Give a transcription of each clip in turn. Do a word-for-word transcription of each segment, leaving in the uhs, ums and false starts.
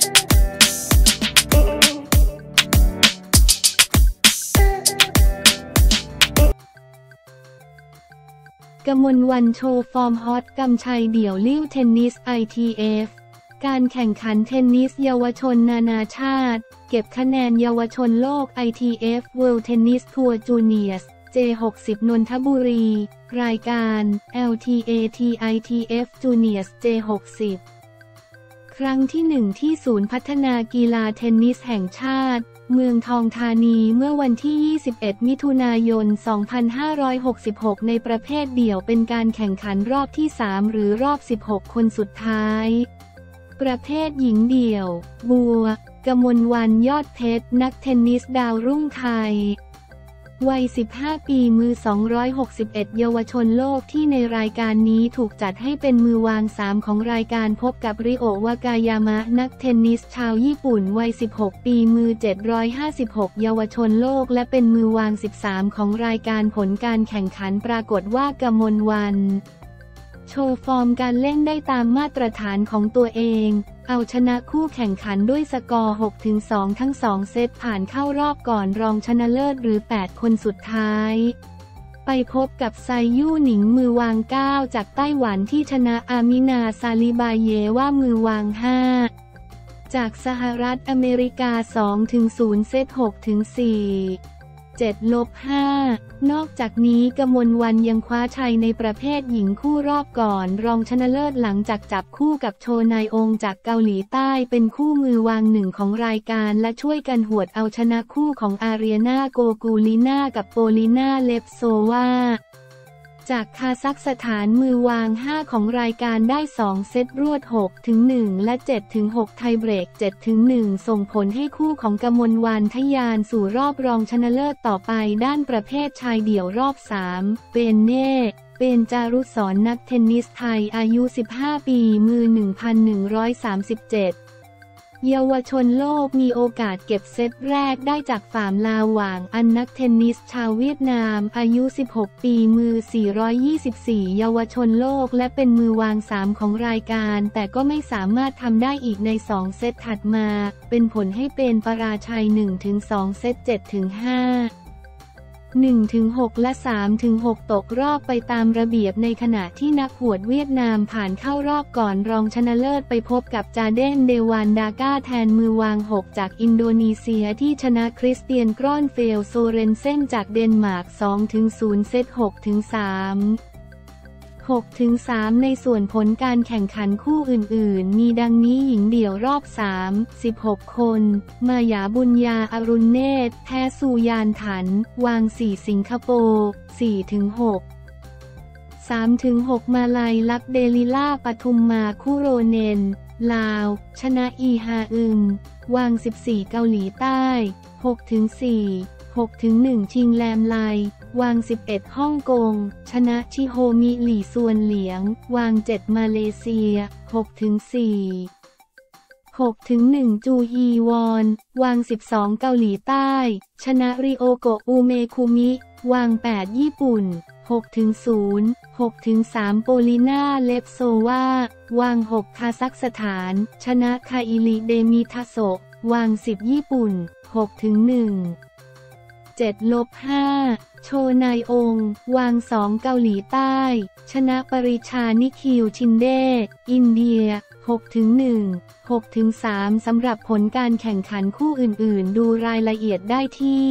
กมลวรรณโชว์ฟอร์มฮอตกำชัยเดี่ยวลิ่วเทนนิส ไอ ที เอฟ การแข่งขันเทนนิสเยาวชนนานาชาติเก็บคะแนนเยาวชนโลก ไอ ที เอฟ World Tennis Tour Juniors เจ หกสิบ นนทบุรี รายการ แอล ที เอ ที ไอ ที เอฟ Juniors เจ หกสิบ ครั้งที่หนึ่งที่ศูนย์พัฒนากีฬาเทนนิสแห่งชาติเมืองทองธานีเมื่อวันที่ ยี่สิบเอ็ด มิถุนายน สองพันห้าร้อยหกสิบหก ในประเภทเดี่ยวเป็นการแข่งขันรอบที่ สาม หรือรอบ สิบหก คนสุดท้ายประเภทหญิงเดี่ยวบัว กมลวรรณยอดเพชรนักเทนนิสดาวรุ่งไทยวัย สิบห้า ปีมือ สองร้อยหกสิบเอ็ด เยาวชนโลกที่ในรายการนี้ถูกจัดให้เป็นมือวาง สาม ของรายการพบกับริโอ วากายามะนักเทนนิสชาวญี่ปุ่นวัย สิบหก ปีมือ เจ็ดร้อยห้าสิบหก เยาวชนโลกและเป็นมือวาง สิบสาม ของรายการผลการแข่งขันปรากฏว่ากมลวรรณโชว์ฟอร์มการเล่นได้ตามมาตรฐานของตัวเองเอาชนะคู่แข่งขันด้วยสกอร์ หกถึงสอง ทั้งสองเซตผ่านเข้ารอบก่อนรองชนะเลิศหรือ แปด คนสุดท้ายไปพบกับไซยู่หนิงมือวาง เก้า จากไต้หวันที่ชนะอามินาซาลิบาเยว่ามือวาง ห้า จากสหรัฐอเมริกา สองถึงศูนย์ เซต หกถึงสี่ เจ็ด ห้า นอกจากนี้กมลวรรณยังคว้าชัยในประเภทหญิงคู่รอบก่อนรองชนะเลิศหลังจากจับคู่กับโชนายองจากเกาหลีใต้เป็นคู่มือวางหนึ่งของรายการและช่วยกันหวดเอาชนะคู่ของอาเรียนาโกกูลิน่ากับโปลิน่าเลฟโซวาจากคาซัคสถานมือวาง ห้า ของรายการได้ สอง เซตรวด หกถึงหนึ่ง และ เจ็ดถึงหก ไทยเบรก เจ็ดถึงหนึ่ง ส่งผลให้คู่ของกมลวรรณทะยานสู่รอบรองชนะเลิศต่อไปด้านประเภทชายเดี่ยวรอบ สาม เปนเน่ เปนจารุสรนักเทนนิสไทยอายุ สิบห้า ปีมือ หนึ่งพันหนึ่งร้อยสามสิบเจ็ดเยาวชนโลกมีโอกาสเก็บเซตแรกได้จากฝ่ามลาหว่างอันนักเทนนิสชาวเวียดนามอายุ สิบหก ปีมือ สี่ร้อยยี่สิบสี่ เยาวชนโลกและเป็นมือวาง สาม ของรายการแต่ก็ไม่สามารถทำได้อีกใน สอง เซตถัดมาเป็นผลให้เป็นปราชัย หนึ่งถึงสอง เซต เจ็ดถึงห้า หนึ่งถึงหก และ สามถึงหก ตกรอบไปตามระเบียบในขณะที่นักหวดเวียดนามผ่านเข้ารอบก่อนรองชนะเลิศไปพบกับจาเดนเดวานดาก้าแทนมือวาง หก จากอินโดนีเซียที่ชนะคริสเตียนกรอนเฟลโซเรนเซนจากเดนมาร์ก สองถึงศูนย์ เซต หกถึงสาม หกถึงสาม ในส่วนผลการแข่งขันคู่อื่นๆมีดังนี้หญิงเดี่ยวรอบ สาม สิบหก คนมายาบุญญาอรุณเนตรแพ้ซูยานถันวาง สี่ สิงคโปร์ สี่ถึงหก สามถึงหก มาลัยลักษณ์เดลิล่าปทุมมาคุโรเนนลาวชนะอีฮาอึมวาง สิบสี่ เกาหลีใต้ หกถึงสี่ หกถึงหนึ่ง ชิงแลมไลวาง สิบเอ็ด ฮ่องกงชนะชิโฮมิหลี่ซวนเหลียงวาง เจ็ด มาเลเซีย หกถึงสี่ หกถึงหนึ่ง จูฮีวอนวาง สิบสอง เกาหลีใต้ชนะริโอโกะอุเมคุมิวาง แปด ญี่ปุ่น หกถึงศูนย์ หกถึงสาม โปลิน่าเลฟโซวาวาง หก คาซัคสถานชนะคาอิลิเดมิทาโซะวาง สิบ ญี่ปุ่น หกถึงหนึ่ง เจ็ด ห้า โชนายองวาง สอง เกาหลีใต้ชนะปริชานิคิวชินเดอินเดีย หกถึงหนึ่ง หกถึงสาม สำหรับผลการแข่งขันคู่อื่นๆดูรายละเอียดได้ที่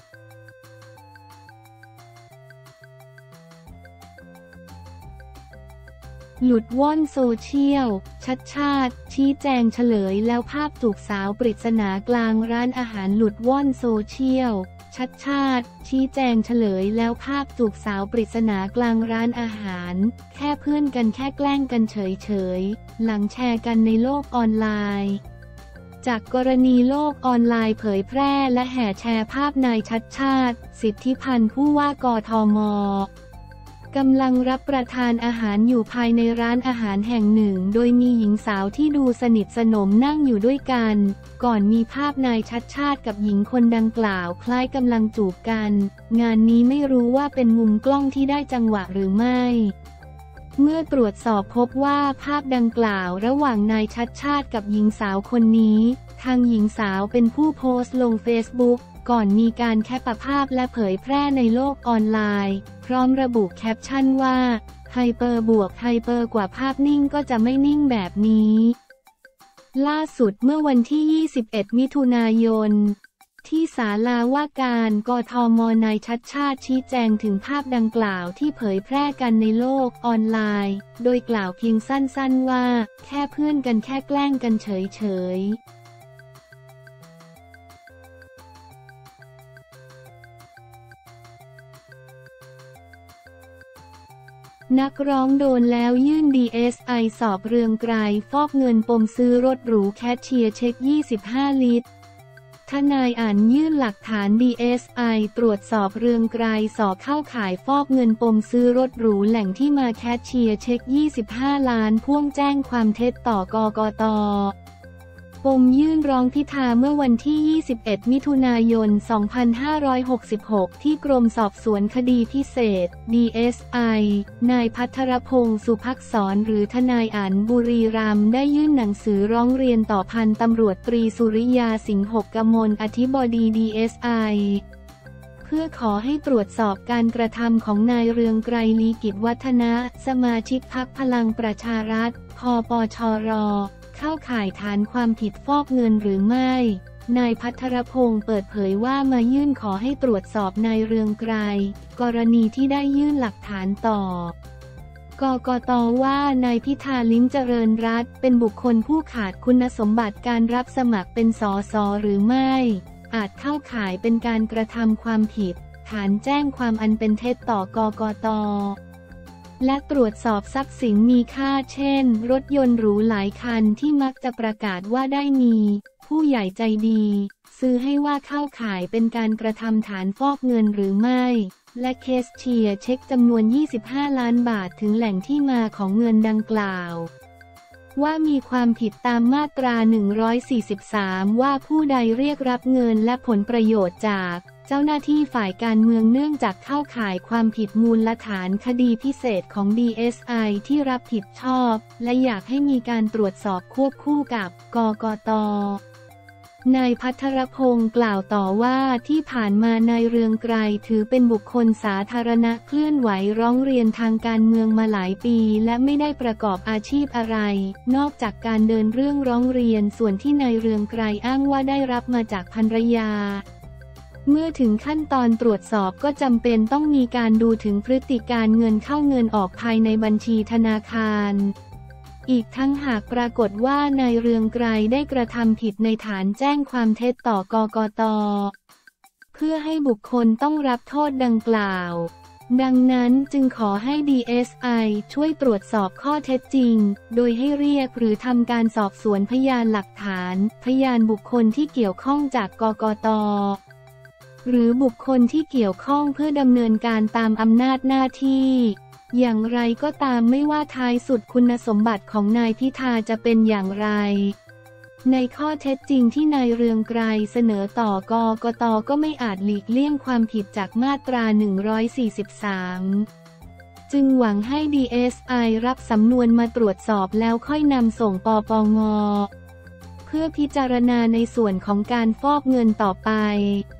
หลุดว่อนโซเชียลชัดชาติชี้แจงเฉลยแล้วภาพจูบสาวปริศนากลางร้านอาหารหลุดว่อนโซเชียลชัดชาติชี้แจงเฉลยแล้วภาพจูบสาวปริศนากลางร้านอาหารแค่เพื่อนกันแค่แกล้งกันเฉยๆหลังแชร์กันในโลกออนไลน์จากกรณีโลกออนไลน์เผยแพร่และแห่แชร์ภาพนายชัดชาติสิทธิพันธ์ผู้ว่ากทม.กำลังรับประทานอาหารอยู่ภายในร้านอาหารแห่งหนึ่งโดยมีหญิงสาวที่ดูสนิทสนมนั่งอยู่ด้วยกันก่อนมีภาพนายชัดชาติกับหญิงคนดังกล่าวคล้ายกำลังจูบกันงานนี้ไม่รู้ว่าเป็นมุมกล้องที่ได้จังหวะหรือไม่เมื่อตรวจสอบพบว่าภาพดังกล่าวระหว่างนายชัดชาติกับหญิงสาวคนนี้ทางหญิงสาวเป็นผู้โพสต์ลงเฟซบุ๊กก่อนมีการแคปภาพและเผยแพร่ในโลกออนไลน์พร้อมระบุแคปชั่นว่าไฮเปอร์บวกไฮเปอร์กว่าภาพนิ่งก็จะไม่นิ่งแบบนี้ล่าสุดเมื่อวันที่ยี่สิบเอ็ดมิถุนายนที่ศาลาว่าการกทม.นายชัดชาติชี้แจงถึงภาพดังกล่าวที่เผยแพร่กันในโลกออนไลน์โดยกล่าวเพียงสั้นๆว่าแค่เพื่อนกันแค่แกล้งกันเฉยๆนักร้องโดนแล้วยื่น ดี เอส ไอ สอบเรืองไกรฟอกเงินปมซื้อรถหรูแคชเชียร์เช็คยี่สิบห้าลิตรทนายอั๋นยื่นหลักฐาน ดี เอส ไอ ตรวจสอบเรืองไกรสอบเข้าข่ายฟอกเงินปมซื้อรถหรูแหล่งที่มาแคชเชียร์เช็คยี่สิบห้าล้านพ่วงแจ้งความเท็จต่อกกต.ปมยื่นร้องพิธาเมื่อวันที่ยี่สิบเอ็ดมิถุนายนสองพันห้าร้อยหกสิบหกที่กรมสอบสวนคดีพิเศษ ดี เอส ไอ นายภัทรพงษ์สุภักษรหรือทนายอั๋นบุรีรัมย์ได้ยื่นหนังสือร้องเรียนต่อพันตำรวจตรีสุริยาสิงหกมลอธิบดี ดี เอส ไอ เพื่อขอให้ตรวจสอบการกระทำของนายเรืองไกรลีกิจวัฒนะสมาชิกพรรคพลังประชารัฐพปชรเข้าข่ายฐานความผิดฟอกเงินหรือไม่นายภัทรพงษ์เปิดเผยว่ามายื่นขอให้ตรวจสอบนายเรืองไกรกรณีที่ได้ยื่นหลักฐานต่อกกต.ว่านายพิธาลิ้มเจริญรัตน์เป็นบุคคลผู้ขาดคุณสมบัติการรับสมัครเป็นสสหรือไม่อาจเข้าข่ายเป็นการกระทำความผิดฐานแจ้งความอันเป็นเท็จต่อกกต.และตรวจสอบทรัพย์สินมีค่าเช่นรถยนต์หรูหลายคันที่มักจะประกาศว่าได้มีผู้ใหญ่ใจดีซื้อให้ว่าเข้าข่ายเป็นการกระทำฐานฟอกเงินหรือไม่และเคสเชียร์เช็คจำนวนยี่สิบห้าล้านบาทถึงแหล่งที่มาของเงินดังกล่าวว่ามีความผิดตามมาตราหนึ่งร้อยสี่สิบสามว่าผู้ใดเรียกรับเงินและผลประโยชน์จากเจ้าหน้าที่ฝ่ายการเมืองเนื่องจากเข้าข่ายความผิดมูลฐานคดีพิเศษของ ดี เอส ไอ ที่รับผิดชอบและอยากให้มีการตรวจสอบควบคู่กับกกต.นายภัทรพงษ์กล่าวต่อว่าที่ผ่านมานายเรืองไกรถือเป็นบุคคลสาธารณะเคลื่อนไหวร้องเรียนทางการเมืองมาหลายปีและไม่ได้ประกอบอาชีพอะไรนอกจากการเดินเรื่องร้องเรียนส่วนที่นายเรืองไกรอ้างว่าได้รับมาจากภรรยาเมื่อถึงขั้นตอนตรวจสอบก็จำเป็นต้องมีการดูถึงพฤติการเงินเข้าเงินออกภายในบัญชีธนาคารอีกทั้งหากปรากฏว่านายเรืองไกรได้กระทำผิดในฐานแจ้งความเท็จต่อกกต.เพื่อให้บุคคลต้องรับโทษดังกล่าวดังนั้นจึงขอให้ ดี เอส ไอ ช่วยตรวจสอบข้อเท็จจริงโดยให้เรียกหรือทำการสอบสวนพยานหลักฐานพยานบุคคลที่เกี่ยวข้องจากกกต.หรือบุคคลที่เกี่ยวข้องเพื่อดำเนินการตามอำนาจหน้าที่อย่างไรก็ตามไม่ว่าท้ายสุดคุณสมบัติของนายพิธาจะเป็นอย่างไรในข้อเท็จจริงที่นายเรืองไกรเสนอต่อกกต.ก็ไม่อาจหลีกเลี่ยงความผิดจากมาตราหนึ่งร้อยสี่สิบสามจึงหวังให้ ดี เอส ไอ รับสำนวนมาตรวจสอบแล้วค่อยนำส่งปปง.เพื่อพิจารณาในส่วนของการฟอกเงินต่อไป